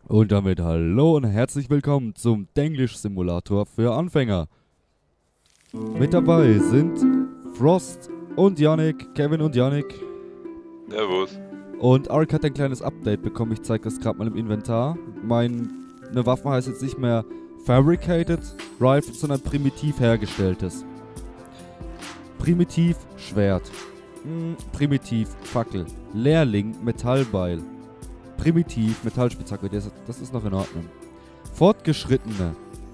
Und damit hallo und herzlich willkommen zum Denglisch Simulator für Anfänger. Mit dabei sind Frost und Yannick, Kevin und Yannick. Servus. Und Ark hat ein kleines Update bekommen, ich zeige das gerade mal im Inventar. Meine Waffe heißt jetzt nicht mehr Fabricated Rifle, sondern primitiv hergestelltes. Primitiv Schwert. Primitiv Fackel. Lehrling Metallbeil. Primitiv Metallspitzhacke, das ist noch in Ordnung. Fortgeschrittene.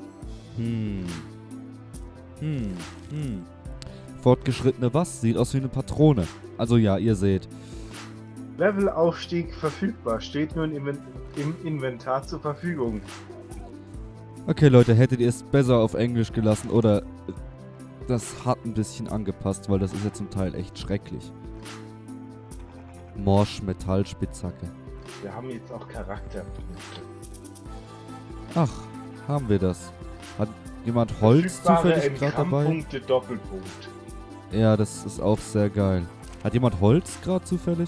Fortgeschrittene was? Sieht aus wie eine Patrone. Also ja, ihr seht. Levelaufstieg verfügbar. Steht nun im Inventar zur Verfügung. Okay Leute, hättet ihr es besser auf Englisch gelassen oder das hat ein bisschen angepasst, weil das ist ja zum Teil echt schrecklich. Morsch Metallspitzhacke. Wir haben jetzt auch Charakterpunkte. Ach, haben wir das. Hat jemand Holz zufällig gerade dabei? Punkte Doppelpunkt. Ja, das ist auch sehr geil. Hat jemand Holz gerade zufällig?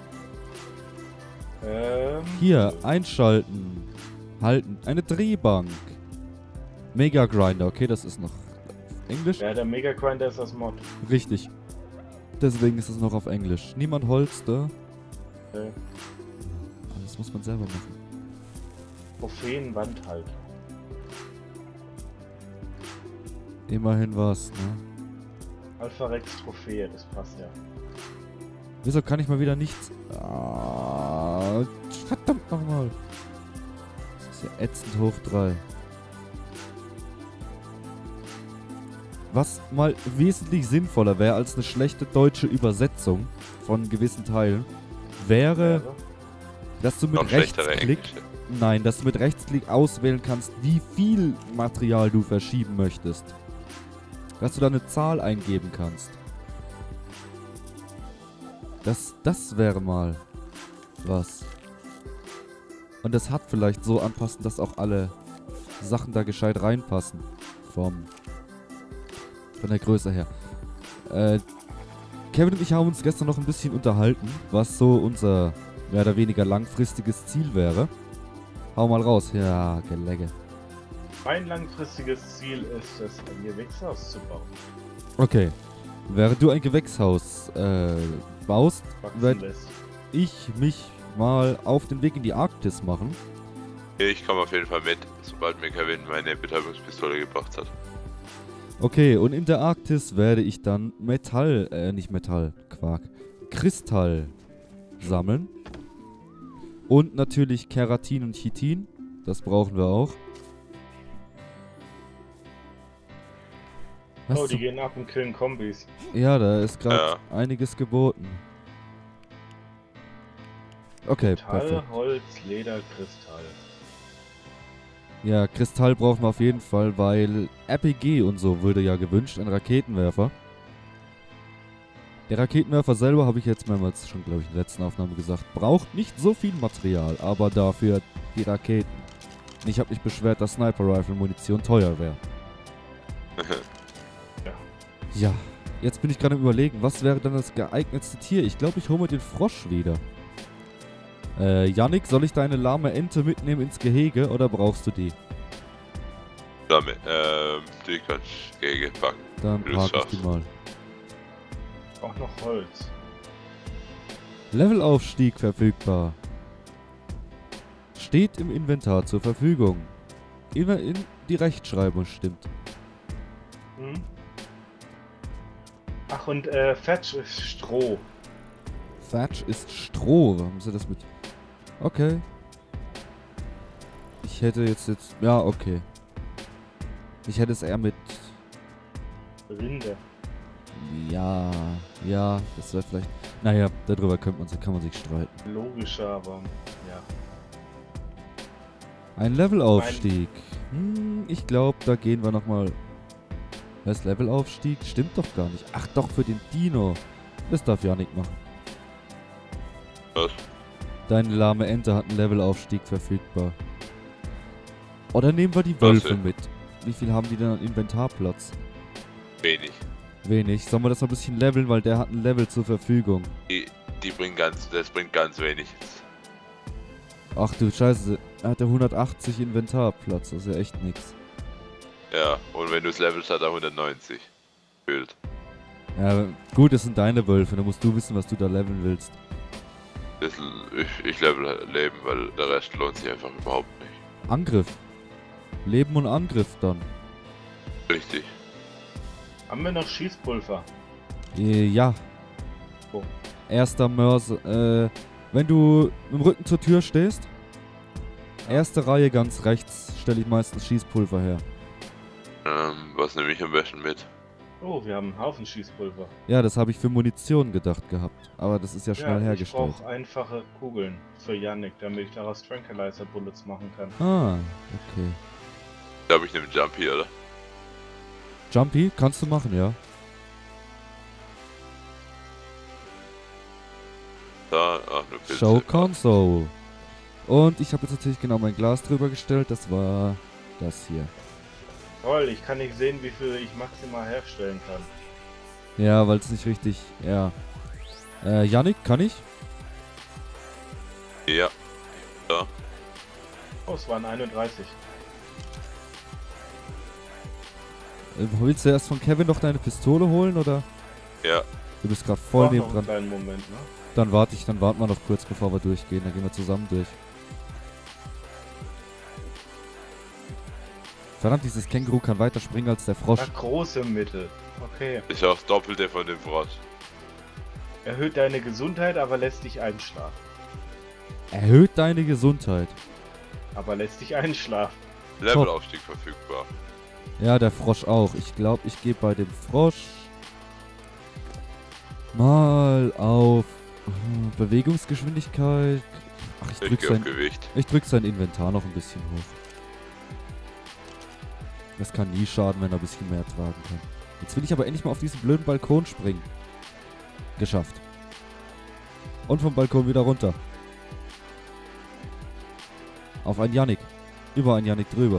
Hier, einschalten. Halten. Eine Drehbank. Mega Grinder. Okay, das ist noch auf Englisch. Ja, der Mega Grinder ist das Mod. Richtig. Deswegen ist es noch auf Englisch. Niemand Holz da. Okay. Das muss man selber machen. Trophäenwand halt. Immerhin was, ne? Alpha Rex Trophäe, das passt ja. Wieso kann ich mal wieder nichts... Ah, verdammt nochmal. Das ist ja ätzend hoch 3. Was mal wesentlich sinnvoller wäre als eine schlechte deutsche Übersetzung von gewissen Teilen, wäre, dass du mit Noch schlechtere Rechtsklick... Englische. Nein, dass du mit Rechtsklick auswählen kannst, wie viel Material du verschieben möchtest. Dass du da eine Zahl eingeben kannst. Das wäre mal was. Und das hat vielleicht so anpassen, dass auch alle Sachen da gescheit reinpassen. Von der Größe her. Kevin und ich haben uns gestern noch ein bisschen unterhalten, was so unser mehr oder weniger langfristiges Ziel wäre. Hau mal raus. Ja, Gelegge. Mein langfristiges Ziel ist es, ein Gewächshaus zu bauen. Okay. Während du ein Gewächshaus baust, Wachsen werde lässt. ich mich mal auf den Weg in die Arktis machen. Ich komme auf jeden Fall mit, sobald mir Kevin meine Betäubungspistole gebracht hat. Okay, und in der Arktis werde ich dann Kristall sammeln. Und natürlich Keratin und Chitin. Das brauchen wir auch. Was Oh, die zum- gehen ab und killen Kombis. Ja, da ist gerade einiges geboten. Okay, Metall, perfekt. Holz, Leder, Kristall. Ja, Kristall brauchen wir auf jeden Fall, weil RPG und so wurde ja gewünscht, ein Raketenwerfer. Der Raketenwerfer selber, habe ich jetzt mehrmals schon, glaube ich, in der letzten Aufnahme gesagt, braucht nicht so viel Material, aber dafür die Raketen. Und ich habe mich beschwert, dass Sniper-Rifle-Munition teuer wäre. Ja, jetzt bin ich gerade am Überlegen, was wäre dann das geeignetste Tier? Ich glaube, ich hole mir den Frosch wieder. Yannick, soll ich deine lahme Ente mitnehmen ins Gehege oder brauchst du die? Damit, die kannst du gegen packen. Dann Wie du's park ich die schaffst. mal. Auch noch Holz. Levelaufstieg verfügbar. Steht im Inventar zur Verfügung. Immer in die Rechtschreibung stimmt. Hm? Ach, und Fetch ist Stroh. Thatch ist Stroh. Warum ist das mit... Okay. Ich hätte jetzt... Ja, okay. Ich hätte es eher mit... Rinde. Ja, das wäre vielleicht... Naja, darüber kann man sich streiten. Logischer, aber ja. Ein Levelaufstieg. Ich glaube, da gehen wir nochmal... Was, Levelaufstieg? Stimmt doch gar nicht. Ach doch, für den Dino. Das darf Yannick machen. Was? Deine lahme Ente hat einen Levelaufstieg verfügbar. Oder nehmen wir die Wölfe denn? mit. Wie viel haben die denn an Inventarplatz? Wenig. Wenig. Sollen wir das noch ein bisschen leveln, weil der hat ein Level zur Verfügung. Das bringt ganz wenig. Ach du Scheiße, er hat ja 180 Inventarplatz, das ist ja echt nix. Ja, und wenn du es levelst, hat er 190. Bild. Ja, gut, das sind deine Wölfe, da musst du wissen, was du da leveln willst. Ich level halt Leben, weil der Rest lohnt sich einfach überhaupt nicht. Angriff. Leben und Angriff dann. Richtig. Haben wir noch Schießpulver? Ja. Wo? Erster Mörser, wenn du im Rücken zur Tür stehst, erste Reihe ganz rechts, stelle ich meistens Schießpulver her. Was nehme ich am besten mit? Oh, wir haben einen Haufen Schießpulver. Ja, das habe ich für Munition gedacht gehabt. Aber das ist ja schnell Ich hergestellt. brauche einfache Kugeln für Yannick, damit ich daraus Tranquilizer Bullets machen kann. Ah, okay. Ich glaube, ich nehme Jumpy, oder? Jumpy, kannst du machen, ja. Da, ach, nur Pilze. Show Console. Und ich habe jetzt natürlich genau mein Glas drüber gestellt. Das war das hier. Toll, ich kann nicht sehen, wie viel ich maximal herstellen kann. Ja, weil es nicht richtig... Ja. Yannick, kann ich? Ja. Oh, es waren 31. Willst du erst von Kevin noch deine Pistole holen, oder? Ja. Du bist gerade voll Noch neben einen dran. kleinen Moment, ne? Dann warten wir noch kurz, bevor wir durchgehen. Dann gehen wir zusammen durch. Verdammt, dieses Känguru kann weiter springen als der Frosch. Ach, große Mittel. Okay. Ist auch das Doppelte von dem Frosch. Erhöht deine Gesundheit, aber lässt dich einschlafen. Erhöht deine Gesundheit. Aber lässt dich einschlafen. Levelaufstieg verfügbar. Ja, der Frosch auch. Ich glaube, ich gehe bei dem Frosch mal auf Bewegungsgeschwindigkeit. Ach, Ich gehe auf Gewicht. ich drück sein Inventar noch ein bisschen hoch. Das kann nie schaden, wenn er ein bisschen mehr tragen kann. Jetzt will ich aber endlich mal auf diesen blöden Balkon springen. Geschafft. Und vom Balkon wieder runter. Auf einen Yannick. Über einen Yannick drüber.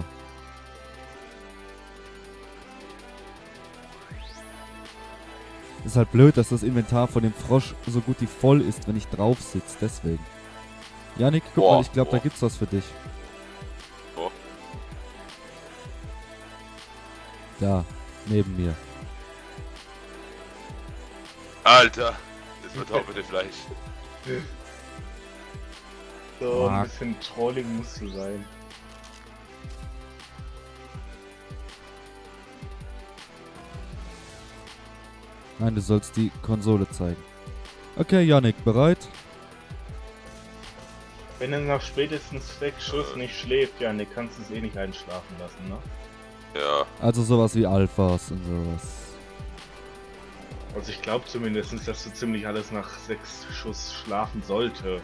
Ist halt blöd, dass das Inventar von dem Frosch so gut wie voll ist, wenn ich drauf sitze. Deswegen. Yannick, guck mal, ich glaube, da gibt's was für dich. Wo? Da, neben mir. Alter! Das verdoppelt Fleisch. So, ein Mark. bisschen Trolling musst du sein. Nein, du sollst die Konsole zeigen. Okay, Yannick, bereit? Wenn er nach spätestens 6 Schuss nicht schläft, Yannick, kannst du es eh nicht einschlafen lassen, ne? Ja. Also sowas wie Alphas und sowas. Also ich glaube zumindest, dass so ziemlich alles nach 6 Schuss schlafen sollte.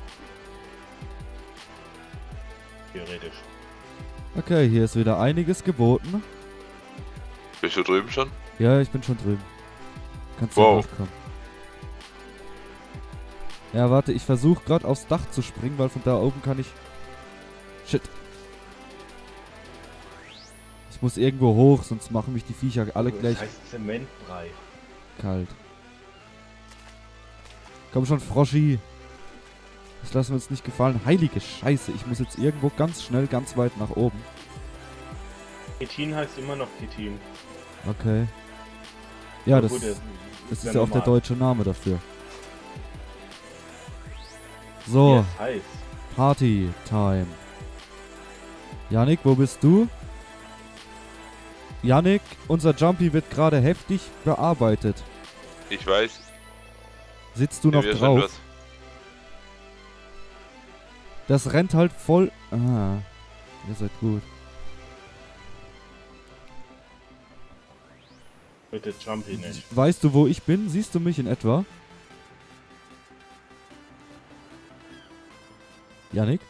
Theoretisch. Okay, hier ist wieder einiges geboten. Bist du drüben schon? Ja, ich bin schon drüben. Kannst du Wow. nachkommen. Ja, warte, ich versuche gerade aufs Dach zu springen, weil von da oben kann ich... Shit. Ich muss irgendwo hoch, sonst machen mich die Viecher alle gleich Das heißt Zementbrei. kalt. Komm schon, Froschi. Das lassen wir uns nicht gefallen. Heilige Scheiße, ich muss jetzt irgendwo ganz schnell, ganz weit nach oben. Ketin heißt immer noch Ketin. Okay. Ja, Aber das, gut, das ist ja auch der normal. deutsche Name dafür. So, Ja, heiß. Party Time. Yannick, wo bist du? Yannick, unser Jumpy wird gerade heftig bearbeitet. Ich weiß. Sitzt du noch Wir drauf? schon was. Das rennt halt voll... Ah, ihr seid gut. Bitte Jumpy nicht. Weißt du, wo ich bin? Siehst du mich in etwa? Yannick?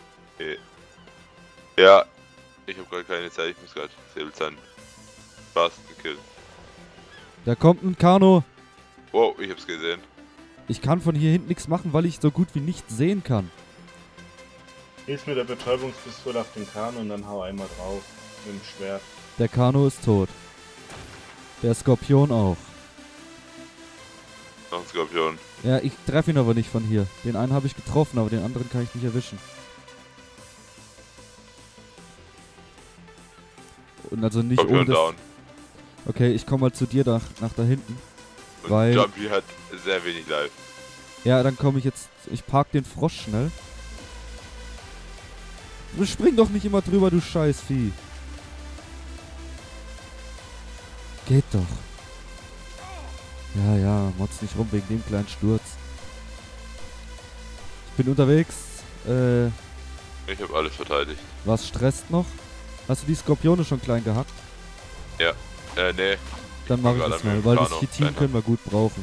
Ja. Ich habe gerade keine Zeit, ich muss gerade Säbelzahn Basten killen. Da kommt ein Kano. Wow, ich hab's gesehen. Ich kann von hier hinten nichts machen, weil ich so gut wie nichts sehen kann. Gehst mit der Betäubungspistole auf den Kahn und dann hau einmal drauf. Mit dem Schwert. Der Kano ist tot. Der Skorpion auch. Noch ein Skorpion. Ja, ich treffe ihn aber nicht von hier. Den einen habe ich getroffen, aber den anderen kann ich nicht erwischen. Und also nicht Skorpion ohne das... down. Okay, ich komme mal zu dir nach da hinten. Und Weil- Jumpy hat sehr wenig Life. Ja, dann komme ich jetzt... Ich park den Frosch schnell. Du spring doch nicht immer drüber, du Scheißvieh. Geht doch. Ja, motz nicht rum wegen dem kleinen Sturz. Ich bin unterwegs. Ich habe alles verteidigt. Was stresst noch? Hast du die Skorpione schon klein gehackt? Nee. Dann mache ich gerade das mit mal, dem weil das Kano Chitin kleiner. können wir gut brauchen.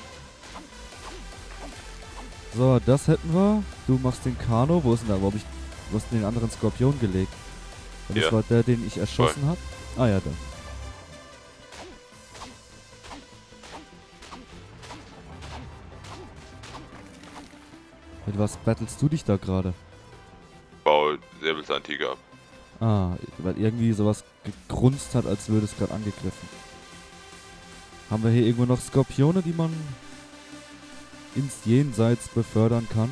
So, das hätten wir. Du machst den Kano. Wo ist denn da? Wo hast du den anderen Skorpion gelegt? Und das Ja. war der, den ich erschossen habe? Ah ja, da. Mit was battlest du dich da gerade? Bau Säbelzahntiger ab. Ah, weil irgendwie sowas gegrunzt hat, als würde es gerade angegriffen. Haben wir hier irgendwo noch Skorpione, die man ins Jenseits befördern kann?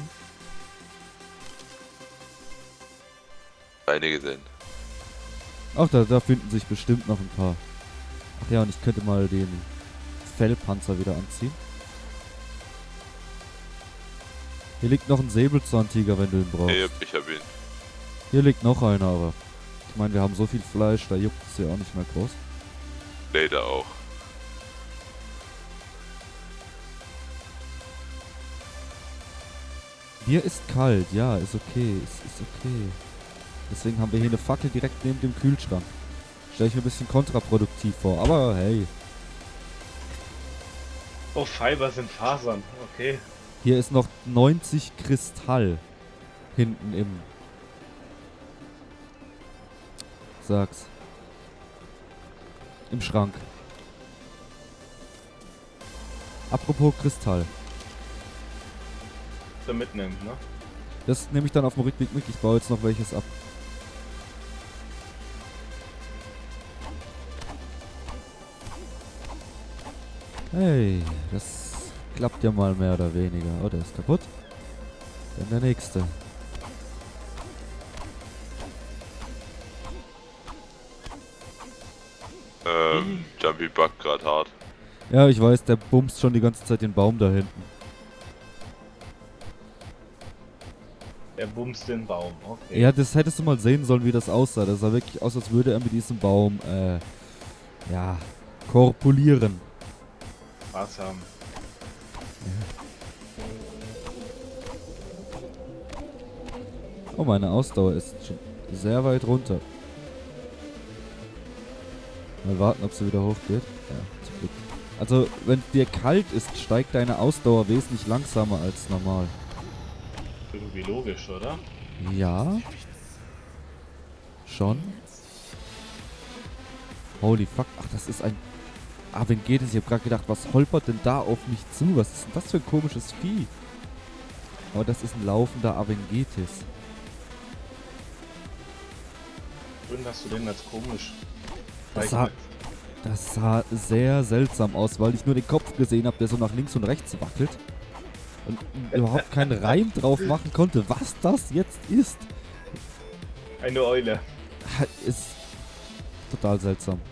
Keine gesehen. Ach, da finden sich bestimmt noch ein paar. Ach ja, und ich könnte mal den Fellpanzer wieder anziehen. Hier liegt noch ein Säbelzahntiger, wenn du ihn brauchst. Nee, ich hab ihn. Hier liegt noch einer, aber ich meine, wir haben so viel Fleisch, da juckt es ja auch nicht mehr groß. Later auch. Hier ist kalt, ja, ist okay, ist okay. Deswegen haben wir hier eine Fackel direkt neben dem Kühlschrank. Stelle ich mir ein bisschen kontraproduktiv vor, aber hey. Oh, Fiber sind Fasern. Okay. Hier ist noch 90 Kristall hinten im... Sag's. Im Schrank. Apropos Kristall. Da mitnimmt, ne? Das nehme ich dann auf dem Rückweg mit. Ich baue jetzt noch welches ab. Hey, das klappt ja mal mehr oder weniger. Oh, der ist kaputt. Dann der nächste. Jumpy buggt grad hart. Ja, ich weiß, der bumst schon die ganze Zeit den Baum da hinten. Er bumst den Baum. Okay. Ja, das hättest du mal sehen sollen, wie das aussah. Das sah wirklich aus, als würde er mit diesem Baum, ja, korpulieren. Spaß haben. Oh, meine Ausdauer ist schon sehr weit runter. Mal warten, ob sie wieder hochgeht. Ja, zum Glück. Also, wenn dir kalt ist, steigt deine Ausdauer wesentlich langsamer als normal. Irgendwie logisch, oder? Ja. Schon. Holy fuck. Ach, das ist ein... Avengetis. Ich hab gerade gedacht, was holpert denn da auf mich zu? Was ist denn das für ein komisches Vieh? Aber das ist ein laufender Avengetis. Schön, dass du den als komisch Das sah, das sah sehr seltsam aus, weil ich nur den Kopf gesehen habe, der so nach links und rechts wackelt. Und überhaupt keinen Reim drauf machen konnte, was das jetzt ist. Eine Eule. Ist total seltsam.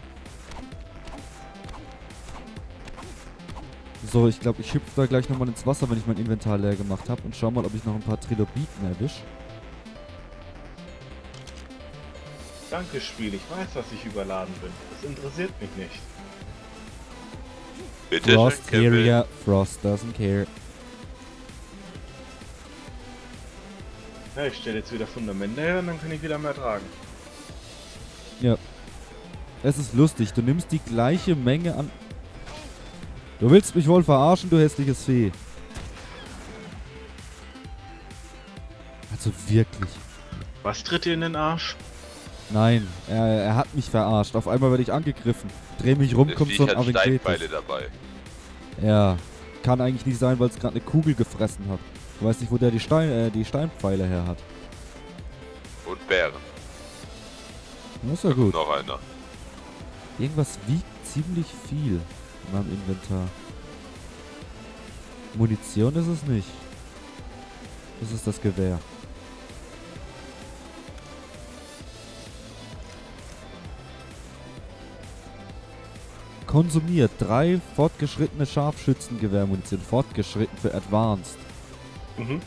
So, ich glaube, ich hüpfe da gleich nochmal ins Wasser, wenn ich mein Inventar leer gemacht habe und schau mal, ob ich noch ein paar Trilobiten erwische. Danke, Spiel. Ich weiß, dass ich überladen bin. Das interessiert mich nicht. Bitte Frost schön, Kevin. Area, Frost doesn't care. Ja, ich stelle jetzt wieder Fundamente her und dann kann ich wieder mehr tragen. Ja. Es ist lustig, du nimmst die gleiche Menge an... Du willst mich wohl verarschen, du hässliches Vieh. Also wirklich. Was tritt dir in den Arsch? Nein, er hat mich verarscht. Auf einmal werde ich angegriffen. Dreh mich rum, Das kommt so Viech ein hat Steinpfeile Avengetis. dabei. Ja, kann eigentlich nicht sein, weil es gerade eine Kugel gefressen hat. Ich weiß nicht, wo der die Steinpfeile her hat. Und Bären. Das ist ja gut. Noch einer. Irgendwas wiegt ziemlich viel in meinem Inventar. Munition ist es nicht. Das ist das Gewehr. Konsumiert 3 fortgeschrittene Scharfschützengewehrmunition. Fortgeschritten für Advanced. Mhm.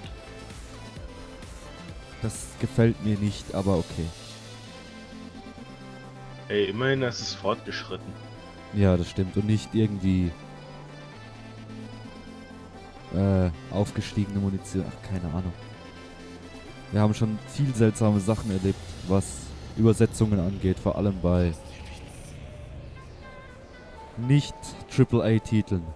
Das gefällt mir nicht, aber okay. Ey, immerhin ist es fortgeschritten. Ja, das stimmt. Und nicht irgendwie aufgestiegene Munition. Ach, keine Ahnung. Wir haben schon viel seltsame Sachen erlebt, was Übersetzungen angeht. Vor allem bei nicht AAA-Titeln.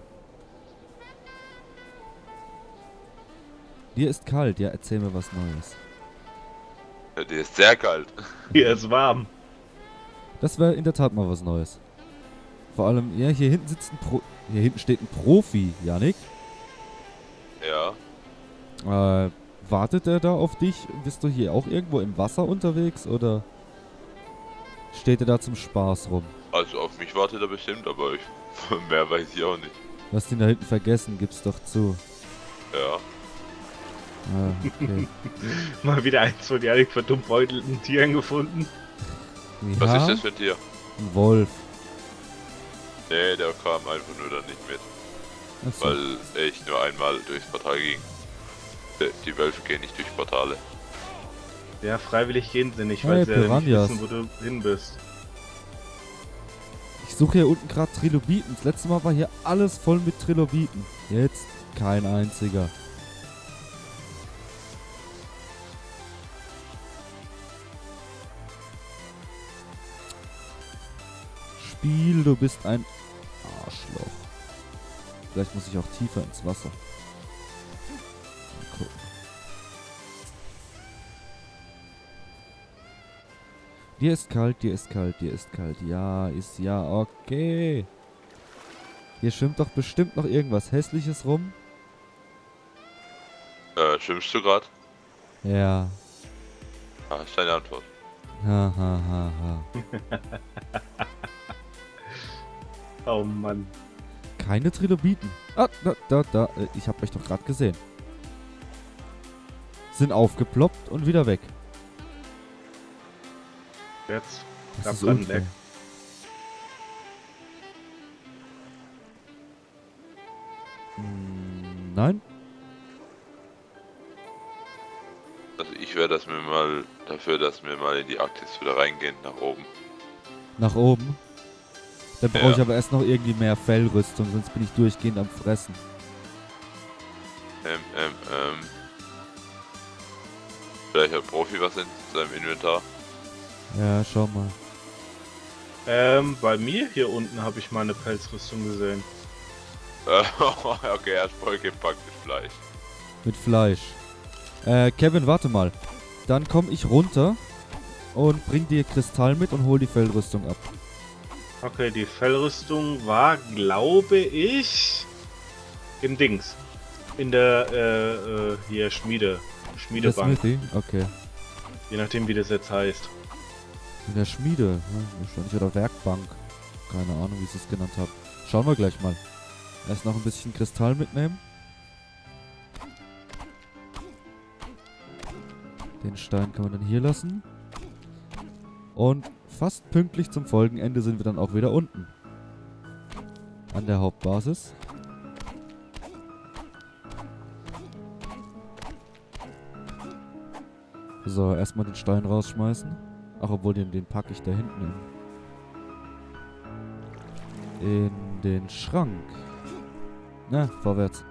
Dir ist kalt. Ja, erzähl mir was Neues. Ja, die ist sehr kalt. Hier ist warm. Das wäre in der Tat mal was Neues. Vor allem, ja, hier hinten sitzt hier hinten steht ein Profi, Yannick. Ja. Wartet er da auf dich? Bist du hier auch irgendwo im Wasser unterwegs oder steht er da zum Spaß rum? Also auf mich wartet er bestimmt, aber mehr weiß ich auch nicht. Du hast ihn da hinten vergessen, gib's doch zu. Ja. Okay. Mal wieder eins von Janik verdummbeutelten Tieren gefunden. Ja, Was ist das für ein Tier? ein Wolf. Nee, der kam einfach nur da nicht mit, Achso. weil ich nur einmal durchs Portal ging. Die Wölfe gehen nicht durch Portale. Ja, freiwillig gehen sie nicht, Hey, weil sie ja nicht Piranhas. wissen, wo du hin bist. Ich suche hier unten gerade Trilobiten. Das letzte Mal war hier alles voll mit Trilobiten. Jetzt kein einziger. Spiel, du bist ein Arschloch. Vielleicht muss ich auch tiefer ins Wasser. Mal gucken. Dir ist kalt, dir ist kalt, dir ist kalt. Ja, ist ja okay. Hier schwimmt doch bestimmt noch irgendwas Hässliches rum. Schwimmst du gerade? Ja. Ah, ist deine Antwort. Ha, ha, ha, ha. Oh Mann. Keine Trilobiten. Ah, da. Ich hab euch doch gerade gesehen. Sind aufgeploppt und wieder weg. Jetzt. Das ist Abbrand unfair. weg. Nein? Also ich wäre das mir mal dafür, dass wir mal in die Arktis wieder reingehen, nach oben. Nach oben? Dann brauche Ja. ich aber erst noch irgendwie mehr Fellrüstung, sonst bin ich durchgehend am Fressen. Vielleicht hat Profi was in seinem Inventar. Ja, schau mal. Bei mir hier unten habe ich mal eine Pelzrüstung gesehen. Okay, er hat vollgepackt mit Fleisch. Mit Fleisch. Kevin, warte mal. Dann komm ich runter und bring dir Kristall mit und hol die Fellrüstung ab. Okay, die Fellrüstung war, glaube ich, im Dings. In der, hier Der Schmiedebank. Smithy? Okay. Je nachdem, wie das jetzt heißt. In der Schmiede. Ja, wahrscheinlich. Oder Werkbank. Keine Ahnung, wie ich es genannt habe. Schauen wir gleich mal. Erst noch ein bisschen Kristall mitnehmen. Den Stein kann man dann hier lassen. Und fast pünktlich zum Folgenende sind wir dann auch wieder unten. An der Hauptbasis. So, erstmal den Stein rausschmeißen. Ach, obwohl den packe ich da hinten in den Schrank. Na, vorwärts.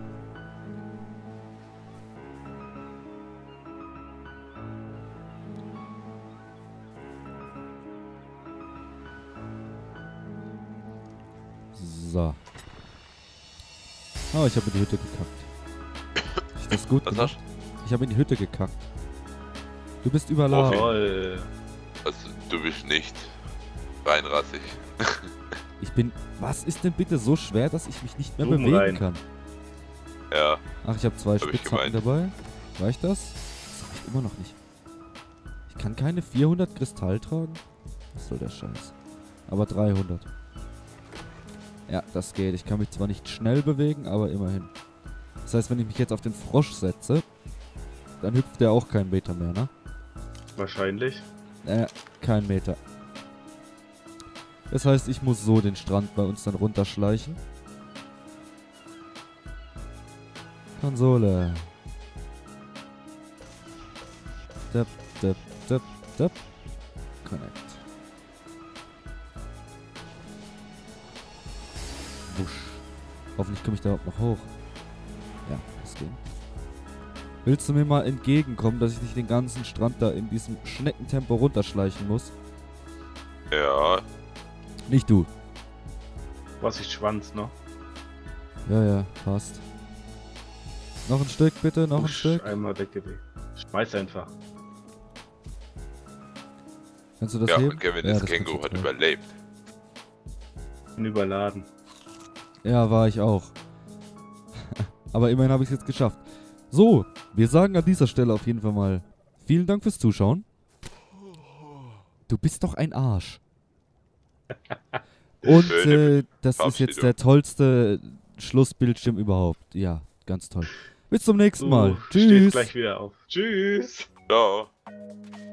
So. Oh, ich habe in die Hütte gekackt. Hab ich das gut Was gemacht? hast Ich habe in die Hütte gekackt. Du bist überladen. Toll. Also, du bist nicht reinrassig. Ich bin... Was ist denn bitte so schwer, dass ich mich nicht mehr Blumen bewegen rein. kann? Ja, Ach, ich habe 2 Hab ich Spitzhacken dabei. Reicht das? Das reicht immer noch nicht. Ich kann keine 400 Kristall tragen? Was soll der Scheiß? Aber 300. Ja, das geht. Ich kann mich zwar nicht schnell bewegen, aber immerhin. Das heißt, wenn ich mich jetzt auf den Frosch setze, dann hüpft der auch keinen Meter mehr, ne? Wahrscheinlich. Kein Meter. Das heißt, ich muss so den Strand bei uns dann runterschleichen. Konsole. Dip, dip, dip, dip. Connect. Wusch. Hoffentlich komme ich da überhaupt noch hoch. Ja, das geht. Willst du mir mal entgegenkommen, dass ich nicht den ganzen Strand da in diesem Schneckentempo runterschleichen muss? Ja, Nicht du. Was ich Schwanz, ne? Ja, ja, passt. Noch ein Stück, bitte, noch ein Husch, Stück. einmal weggeweht. Schmeiß einfach. Kannst du das ja, heben? und Kevin, Ja, das das Känguru kannst hat du tragen. überlebt. Bin überladen. Ja, war ich auch. Aber immerhin habe ich es jetzt geschafft. So, wir sagen an dieser Stelle auf jeden Fall mal vielen Dank fürs Zuschauen. Du bist doch ein Arsch. Und Schöne das ist jetzt Verabschiedung. der tollste Schlussbildschirm überhaupt. Ja, ganz toll. Bis zum nächsten Mal. Du stehst Tschüss. gleich wieder auf. Tschüss. Ciao.